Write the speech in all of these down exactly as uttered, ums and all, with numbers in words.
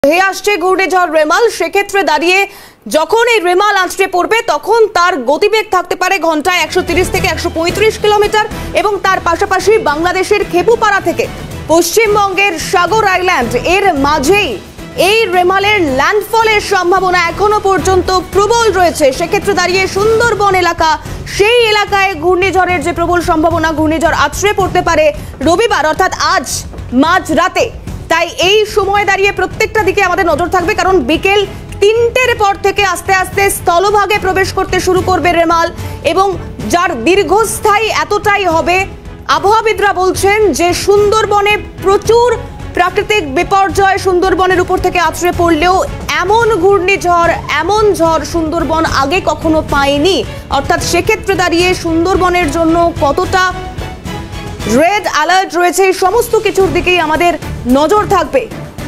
ধেয়ে আসছে ঘূর্ণিঝড় রেমাল। সেক্ষেত্রে দাঁড়িয়ে যখন এই রেমাল আছড়ে পড়বে তখন তার গতিবেগ থাকতে পারে ঘন্টায় একশো তিরিশ থেকে একশো পঁয়ত্রিশ কিলোমিটার এবং তার পাশাপাশি বাংলাদেশের খেপুপাড়া থেকে পশ্চিমবঙ্গের সাগর আইল্যান্ড এর মাঝেই এই রেমালের ল্যান্ডফলের সম্ভাবনা এখনো পর্যন্ত প্রবল রয়েছে। সেক্ষেত্রে দাঁড়িয়ে সুন্দরবন এলাকা, সেই এলাকায় ঘূর্ণিঝড়ের যে প্রবল সম্ভাবনা, ঘূর্ণিঝড় আছড়ে পড়তে পারে রবিবার অর্থাৎ আজ মাঝ রাতে। তাই এই সময় দাঁড়িয়ে প্রত্যেকটা দিকে আমাদের নজর থাকবে, কারণ বিকেল তিনটের পর থেকে আস্তে আস্তে স্থলভাগে প্রবেশ করতে শুরু করবে রেমাল এবং যার দীর্ঘস্থায়ী এতটাই হবে। আবহাওয়াবিদরা বলছেন যে সুন্দরবনে প্রচুর প্রাকৃতিক বিপর্যয় সুন্দরবনের উপর থেকে আছড়ে পড়লেও এমন ঘূর্ণিঝড়, এমন ঝড় সুন্দরবন আগে কখনো পায়নি। অর্থাৎ সেক্ষেত্রে দাঁড়িয়ে সুন্দরবনের জন্য কতটা রেড অ্যালার্ট রয়েছে এই সমস্ত কিছুর দিকেই আমাদের নজর থাকবে।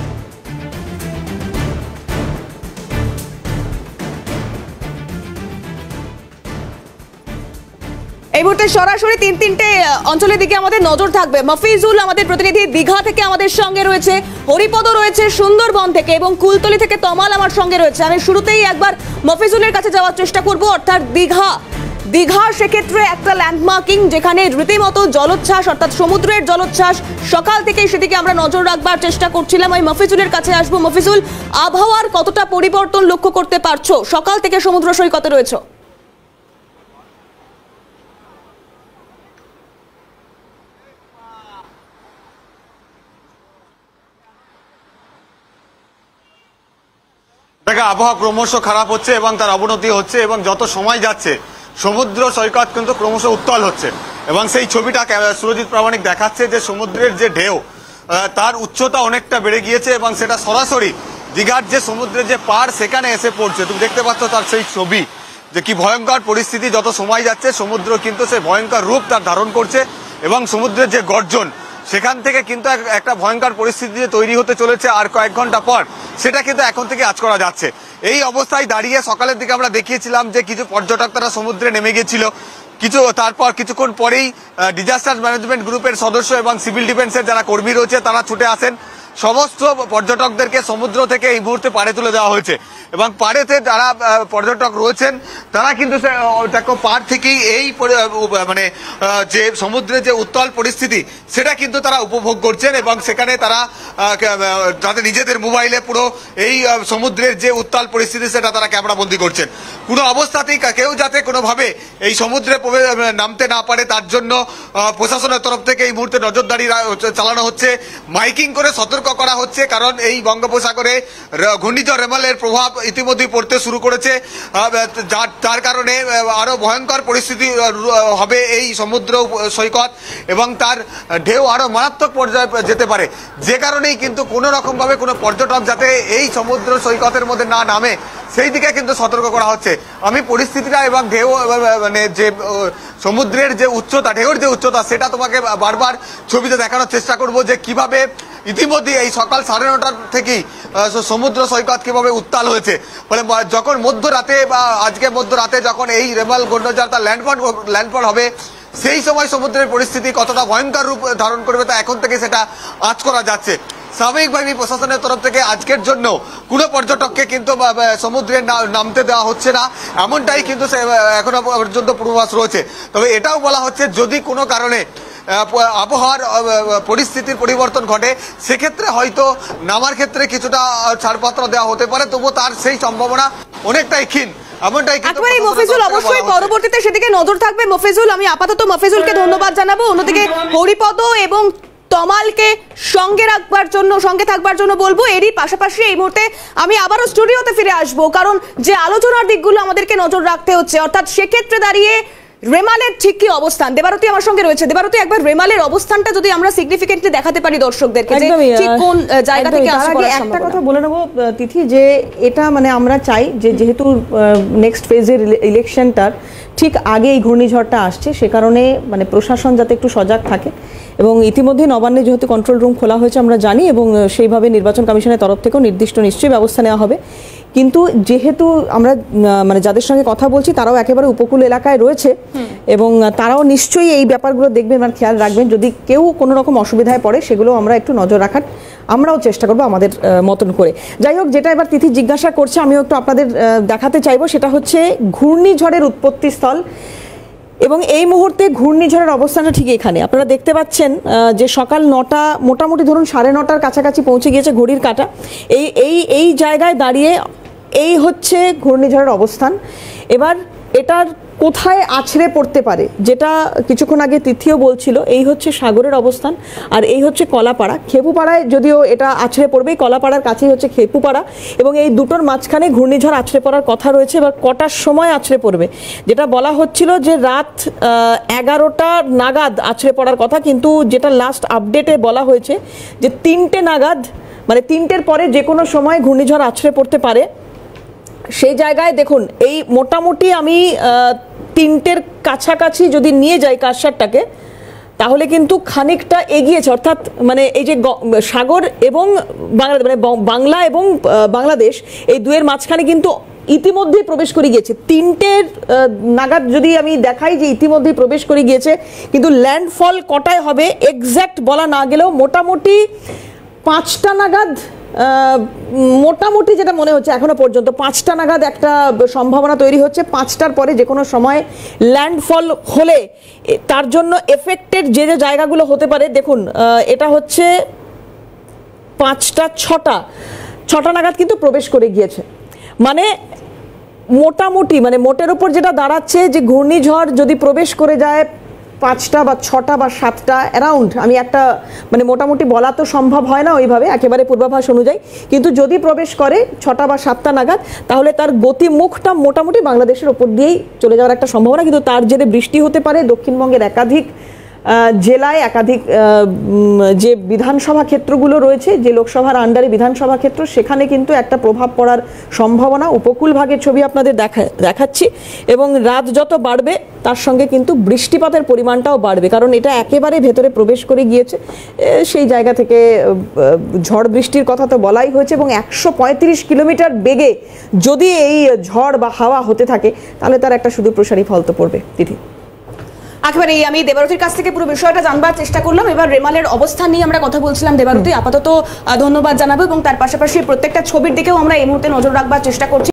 এই মুহূর্তে সরাসরি তিন তিনটে অঞ্চলের দিকে আমাদের নজর থাকবে। মফিজুল আমাদের প্রতিনিধি দীঘা থেকে আমাদের সঙ্গে রয়েছে, হরিপদ রয়েছে সুন্দরবন থেকে এবং কুলতলি থেকে তমাল আমার সঙ্গে রয়েছে। আমি শুরুতেই একবার মফিজুলের কাছে যাওয়ার চেষ্টা করব, অর্থাৎ দীঘা দীঘা সেক্ষেত্রে একটা ল্যান্ডমার্কিং যেখানে রীতিমতো জলোচ্ছ্বাস অর্থাৎ সমুদ্রের জলোচ্ছ্বাস সকাল থেকেই সেদিকে আমরা নজর রাখবার চেষ্টা করছিলাম। ওই মফিজুলের কাছে আসবো। মফিজুল, আবহাওয়ার কতটা পরিবর্তন লক্ষ্য করতে পারছো? সকাল থেকে সমুদ্র সৈকতে রয়েছে। দেখা আবহাওয়া ক্রমশ খারাপ হচ্ছে এবং তার অবনতি হচ্ছে এবং যত সময় যাচ্ছে সমুদ্র সৈকত কিন্তু ক্রমশ উত্তাল হচ্ছে এবং সেই ছবিটা সুরজিৎ প্রামাণিক দেখাচ্ছে যে সমুদ্রের যে ঢেউ তার উচ্চতা অনেকটা বেড়ে গিয়েছে এবং সেটা সরাসরি দীঘার যে সমুদ্রের যে পাড় সেখানে এসে পড়ছে। তুমি দেখতে পাচ্ছ তার সেই ছবি যে কি ভয়ঙ্কর পরিস্থিতি। যত সময় যাচ্ছে সমুদ্র কিন্তু সেই ভয়ঙ্কর রূপ তার ধারণ করছে এবং সমুদ্রের যে গর্জন সেখান থেকে কিন্তু একটা ভয়ঙ্কর পরিস্থিতি তৈরি হতে চলেছে আর কয়েক ঘন্টা পর, সেটা কিন্তু এখন থেকে আঁচ করা যাচ্ছে। এই অবস্থায় দাঁড়িয়ে সকালের দিকে আমরা দেখিয়েছিলাম যে কিছু পর্যটক তারা সমুদ্রে নেমে গিয়েছিল, কিছু তারপর কিছুক্ষণ পরেই ডিজাস্টার ম্যানেজমেন্ট গ্রুপের সদস্য এবং সিভিল ডিফেন্সের যারা কর্মী রয়েছে তারা ছুটে আসেন। সমস্ত পর্যটকদেরকে সমুদ্র থেকে এই মুহূর্তে পাড়ে তুলে দেওয়া হয়েছে এবং পাড়েতে যারা পর্যটক রয়েছেন তারা কিন্তু দেখো পাড় থেকেই এই মানে যে সমুদ্রের যে উত্তাল পরিস্থিতি সেটা কিন্তু তারা উপভোগ করছেন এবং সেখানে তারা তাদের নিজেদের মোবাইলে পুরো এই সমুদ্রের যে উত্তাল পরিস্থিতি সেটা তারা ক্যামেরাবন্দি করছেন। কোনো অবস্থাতেই কেউ যাতে কোনোভাবে এই সমুদ্রে নামতে না পারে তার জন্য প্রশাসনের তরফ থেকে এই মুহূর্তে নজরদারি চালানো হচ্ছে, মাইকিং করে সতর্ক করা হচ্ছে, কারণ এই বঙ্গোপসাগরে ঘূর্ণিঝড় রেমালের প্রভাব ইতিমধ্যেই পড়তে শুরু করেছে। যার কারণে আরো ভয়ঙ্কর পরিস্থিতি হবে এই সমুদ্র সৈকত এবং তার ঢেউ আরো মারাত্মক পর্যায়ে যেতে পারে, যে কারণেই কিন্তু কোনো রকম ভাবে কোনো পর্যটক যাতে এই সমুদ্র সৈকতের মধ্যে না নামে সেই দিকে কিন্তু সতর্ক করা হচ্ছে। আমি পরিস্থিতিটা এবং ঢেউ মানে যে সমুদ্রের যে উচ্চতা, ঢেউর যে উচ্চতা সেটা তোমাকে বারবার ছবিতে দেখানোর চেষ্টা করব যে কিভাবে ইতিমধ্যে এই সকাল সাড়ে নটার থেকেই সমুদ্র সৈকত কিভাবে উত্তাল হয়েছে। ফলে যখন মধ্যরাতে বা আজকে মধ্যরাতে যখন এই রেমাল ঘূর্ণিঝড় তার ল্যান্ডফল ল্যান্ডফল হবে সেই সময় সমুদ্রের পরিস্থিতি কতটা ভয়ঙ্কর রূপ ধারণ করবে তা এখন থেকে সেটা আঁচ করা যাচ্ছে। স্বাভাবিকভাবে প্রশাসনের তরফ থেকে আজকের জন্য কোনো পর্যটককে কিন্তু সমুদ্রে নামতে দেওয়া হচ্ছে না, এমনটাই কিন্তু এখনো পর্যন্ত পূর্বাভাস রয়েছে। তবে এটাও বলা হচ্ছে যদি কোনো কারণে আবহাওয়ার পরিস্থিতির পরিবর্তন ঘটে সেক্ষেত্রে হয়তো নামার ক্ষেত্রে কিছুটা ছাড়পত্র দেওয়া হতে পারে, তবুও তার সেই সম্ভাবনা অনেকটাই ক্ষীণ। মফিজুল অবশ্যই পরবর্তীতে সেদিকে নজর থাকবে। মফিজুল, আমি আপাতত মফিজুলকে ধন্যবাদ জানাবো। অন্যদিকে হরিপদ এবং তমালকে সঙ্গে রাখবার জন্য সঙ্গে থাকবার জন্য বলবো। এরই পাশাপাশি এই মুহূর্তে আমি আবারও স্টুডিওতে ফিরে আসবো, কারণ যে আলোচনার দিকগুলো আমাদেরকে নজর রাখতে হচ্ছে, অর্থাৎ সেক্ষেত্রে দাঁড়িয়ে রেমালের ঠিক কি অবস্থান। দেবারতী আমার সঙ্গে রয়েছে। দেবারতী, একবার রেমালের অবস্থানটা যদি আমরা সিগনিফিকেন্টলি দেখাতে পারি দর্শকদেরকে যে ঠিক কোন জায়গা থেকে আসবে। একটা কথা বলে নেবো তিথি, যে এটা মানে আমরা চাই যে যেহেতু নেক্সট ফেজের ইলেকশনটার ঠিক আগে এই ঘূর্ণিঝড়টা আসছে, সে কারণে মানে প্রশাসন যাতে একটু সজাগ থাকে এবং ইতিমধ্যে নবান্নে যেহেতু কন্ট্রোল রুম খোলা হয়েছে আমরা জানি এবং সেইভাবে নির্বাচন কমিশনের তরফ থেকেও নির্দিষ্ট নিশ্চয়ই ব্যবস্থা নেওয়া হবে। কিন্তু যেহেতু আমরা মানে যাদের সঙ্গে কথা বলছি তারাও একেবারে উপকূল এলাকায় রয়েছে এবং তারাও নিশ্চয়ই এই ব্যাপারগুলো দেখবেন আর খেয়াল রাখবেন, যদি কেউ কোনো রকম অসুবিধায় পড়ে সেগুলো আমরা একটু নজর রাখার আমরাও চেষ্টা করবো আমাদের আহ, মতন করে। যাই হোক, যেটা এবার তিথি জিজ্ঞাসা করছে আমিও একটু আপনাদের আহ, দেখাতে চাইবো, সেটা হচ্ছে ঘূর্ণিঝড়ের উৎপত্তি স্থল এবং এই মুহূর্তে ঘূর্ণিঝড়ের অবস্থানটা ঠিক এখানে আপনারা দেখতে পাচ্ছেন যে সকাল নটা মোটামুটি ধরুন সাড়ে নটার কাছাকাছি পৌঁছে গিয়েছে ঘড়ির কাঁটা। এই এই এই জায়গায় দাঁড়িয়ে এই হচ্ছে ঘূর্ণিঝড়ের অবস্থান। এবার এটার কোথায় আছড়ে পড়তে পারে, যেটা কিছুক্ষণ আগে তিথিও বলছিল, এই হচ্ছে সাগরের অবস্থান আর এই হচ্ছে কলাপাড়া। খেপুপাড়ায় যদিও এটা আছড়ে পড়বে, কলাপাড়ার কাছেই হচ্ছে খেপুপাড়া এবং এই দুটোর মাঝখানে ঘূর্ণিঝড় আছড়ে পড়ার কথা রয়েছে। এবার কটার সময় আছড়ে পড়বে, যেটা বলা হচ্ছিল যে রাত এগারোটা নাগাদ আছড়ে পড়ার কথা, কিন্তু যেটা লাস্ট আপডেটে বলা হয়েছে যে তিনটে নাগাদ, মানে তিনটের পরে যে কোনো সময় ঘূর্ণিঝড় আছড়ে পড়তে পারে। সেই জায়গায় দেখুন, এই মোটামুটি আমি তিনটের কাছাকাছি যদি নিয়ে যাই কারসারটাকে, তাহলে কিন্তু খানিকটা এগিয়েছে, অর্থাৎ মানে এই যে সাগর এবং বাংলাদেশ, মানে বাংলা এবং বাংলাদেশ এই দুয়ের মাঝখানে কিন্তু ইতিমধ্যেই প্রবেশ করে গিয়েছে। তিনটের নাগাদ যদি আমি দেখাই যে ইতিমধ্যেই প্রবেশ করে গিয়েছে, কিন্তু ল্যান্ডফল কটায় হবে এক্স্যাক্ট বলা না গেলেও মোটামুটি পাঁচটা নাগাদ, মোটামুটি যেটা মনে হচ্ছে এখনো পর্যন্ত পাঁচটা নাগাদ একটা সম্ভাবনা তৈরি হচ্ছে। পাঁচটার পরে যে কোনো সময় ল্যান্ডফল হলে তার জন্য এফেক্টেড যে যে জায়গাগুলো হতে পারে, দেখুন এটা হচ্ছে পাঁচটা ছটা ছটা নাগাদ কিন্তু প্রবেশ করে গিয়েছে। মানে মোটামুটি মানে মোটের উপর যেটা দাঁড়াচ্ছে যে ঘূর্ণিঝড় যদি প্রবেশ করে যায় পাঁচটা বা ছটা বা সাতটা অ্যারাউন্ড, আমি একটা মানে মোটামুটি বলা তো সম্ভব হয় না ওইভাবে একেবারে পূর্বাভাস অনুযায়ী, কিন্তু যদি প্রবেশ করে ছটা বা সাতটা নাগাদ, তাহলে তার গতিমুখটা মোটামুটি বাংলাদেশের ওপর দিয়েই চলে যাওয়ার একটা সম্ভাবনা। কিন্তু তার জেরে বৃষ্টি হতে পারে দক্ষিণবঙ্গের একাধিক জেলায়, একাধিক যে বিধানসভা ক্ষেত্রগুলো রয়েছে, যে লোকসভার আন্ডারে বিধানসভা ক্ষেত্র, সেখানে কিন্তু একটা প্রভাব পড়ার সম্ভাবনা। উপকূল ভাগের ছবি আপনাদের দেখা দেখাচ্ছি এবং রাত যত বাড়বে তার সঙ্গে কিন্তু বৃষ্টিপাতের পরিমাণটাও বাড়বে, কারণ এটা একেবারে ভেতরে প্রবেশ করে গিয়েছে। সেই জায়গা থেকে ঝড় বৃষ্টির কথা তো বলাই হয়েছে এবং একশো পঁয়ত্রিশ কিলোমিটার বেগে যদি এই ঝড় বা হাওয়া হতে থাকে, তাহলে তার একটা সুদূরপ্রসারী ফল তো পড়বে। তিথি, একেবারে আমি দেবারতির কাছ থেকে পুরো বিষয়টা জানবার চেষ্টা করলাম। এবার রেমালের অবস্থান নিয়ে আমরা কথা বলছিলাম। দেবারতি, আপাতত ধন্যবাদ জানাবো এবং তার পাশাপাশি প্রত্যেকটা ছবির দিকেও আমরা এই মুহূর্তে নজর রাখবার চেষ্টা করছি।